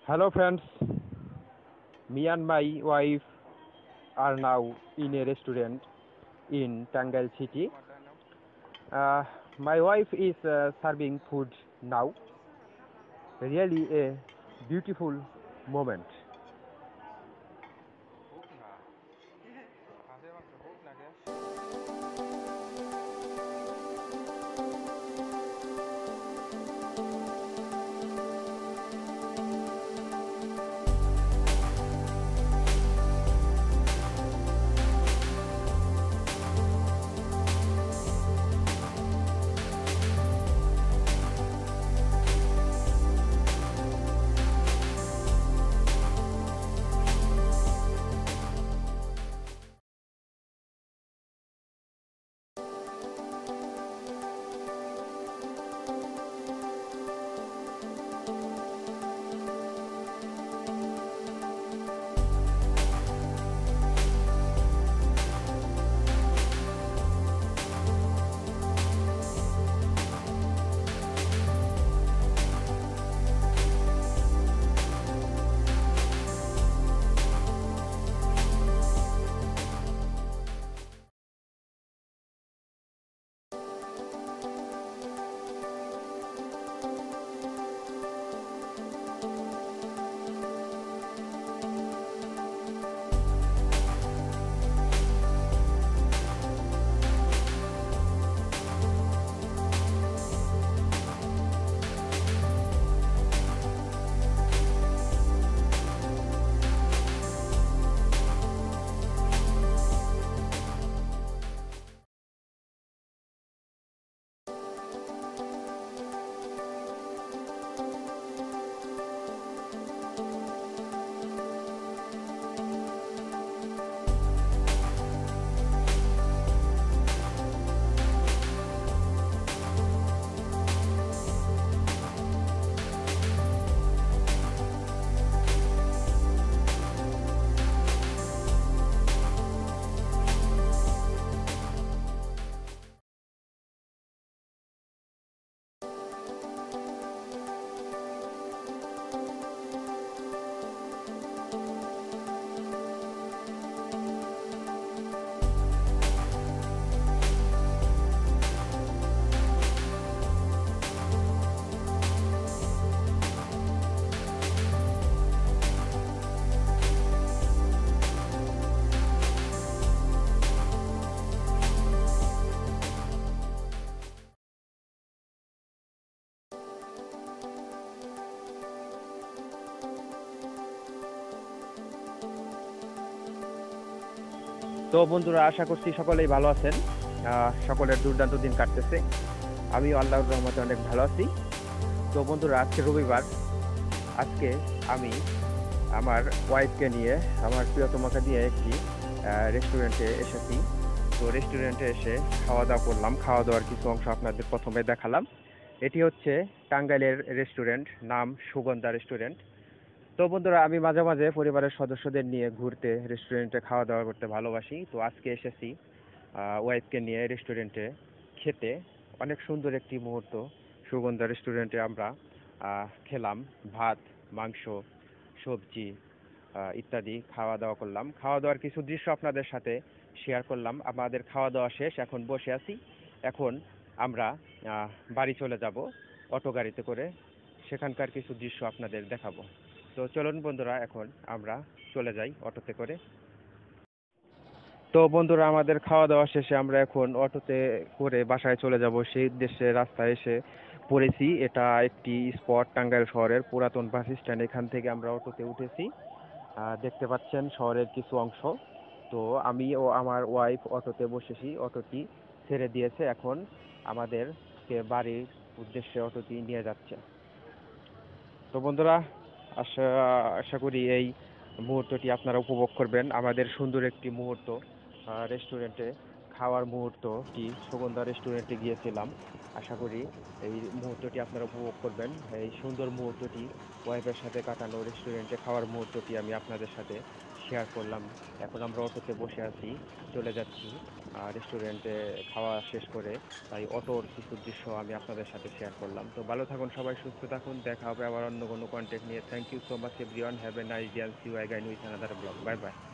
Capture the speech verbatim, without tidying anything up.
Hello friends, me and my wife are now in a restaurant in Tangail city. Uh, my wife is uh, serving food now. Really a beautiful moment. তো বন্ধুরা, আশা করছি সকলেই ভালো আছেন। সকলের দুর্দান্ত দিন কাটতেছে। আমিও আল্লাহর রহমতে অনেক ভালো আছি। তো বন্ধুরা, আজকে রবিবার। আজকে আমি আমার ওয়াইফকে নিয়ে, আমার প্রিয়তমাকে নিয়ে একটি রেস্টুরেন্টে এসেছি। তো রেস্টুরেন্টে এসে খাওয়া দাওয়া করলাম। খাওয়া দাওয়ার কিছু অংশ আপনাদের প্রথমে দেখালাম। এটি হচ্ছে টাঙ্গাইলের রেস্টুরেন্ট, নাম সুগন্ধা রেস্টুরেন্ট। তো বন্ধুরা, আমি মাঝে মাঝে পরিবারের সদস্যদের নিয়ে ঘুরতে, রেস্টুরেন্টে খাওয়া দাওয়া করতে ভালোবাসি। তো আজকে এসেছি ওয়াইফকে নিয়ে রেস্টুরেন্টে খেতে। অনেক সুন্দর একটি মুহূর্ত সুগন্ধা রেস্টুরেন্টে আমরা খেলাম। ভাত, মাংস, সবজি ইত্যাদি খাওয়া দাওয়া করলাম। খাওয়া দাওয়ার কিছু দৃশ্য আপনাদের সাথে শেয়ার করলাম। আমাদের খাওয়া দাওয়া শেষ, এখন বসে আছি। এখন আমরা বাড়ি চলে যাব অটো গাড়িতে করে। সেখানকার কিছু দৃশ্য আপনাদের দেখাবো। তো চলুন বন্ধুরা, এখন আমরা চলে যাই অটোতে করে। তো বন্ধুরা, আমাদের খাওয়া দাওয়া শেষে আমরা এখন অটোতে করে বাসায় চলে যাব। সেই উদ্দেশ্যে রাস্তায় এসে পড়েছি। এটা একটি স্পট, টাঙ্গাইল শহরের পুরাতন বাস স্ট্যান্ড। এখান থেকে আমরা অটোতে উঠেছি। দেখতে পাচ্ছেন শহরের কিছু অংশ। তো আমি ও আমার ওয়াইফ অটোতে বসেছি। অটোটি ছেড়ে দিয়েছে, এখন আমাদেরকে বাড়ির উদ্দেশ্যে অটোটি নিয়ে যাচ্ছে। তো বন্ধুরা, আশা আশা করি এই মুহূর্তটি আপনারা উপভোগ করবেন। আমাদের সুন্দর একটি মুহূর্ত, রেস্টুরেন্টে খাওয়ার মুহূর্তটি সুগন্ধা রেস্টুরেন্টে গিয়েছিলাম। আশা করি এই মুহূর্তটি আপনারা উপভোগ করবেন। এই সুন্দর মুহূর্তটি, ওয়াইফের সাথে কাটানো রেস্টুরেন্টে খাওয়ার মুহূর্তটি আমি আপনাদের সাথে শেয়ার করলাম। এখন আমরা অটোতে বসে আছি, চলে যাচ্ছি রেস্টুরেন্টে খাওয়া শেষ করে, তাই অটোর কিছু দৃশ্য আমি আপনাদের সাথে শেয়ার করলাম। তো ভালো থাকুন সবাই, সুস্থ থাকুন, দেখা হবে আবার অন্য কোনো কন্টেন্ট নিয়ে। Thank you so much everyone, have a nice day, see you again with another blog. Bye by.